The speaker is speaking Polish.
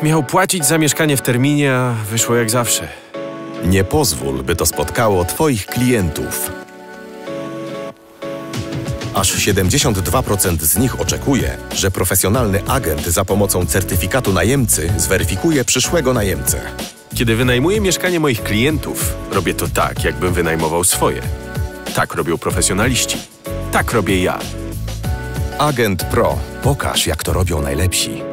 Miał płacić za mieszkanie w terminie, a wyszło jak zawsze. Nie pozwól, by to spotkało Twoich klientów. Aż 72% z nich oczekuje, że profesjonalny agent za pomocą certyfikatu najemcy zweryfikuje przyszłego najemcę. Kiedy wynajmuję mieszkanie moich klientów, robię to tak, jakbym wynajmował swoje. Tak robią profesjonaliści. Tak robię ja. Agent Pro. Pokaż, jak to robią najlepsi.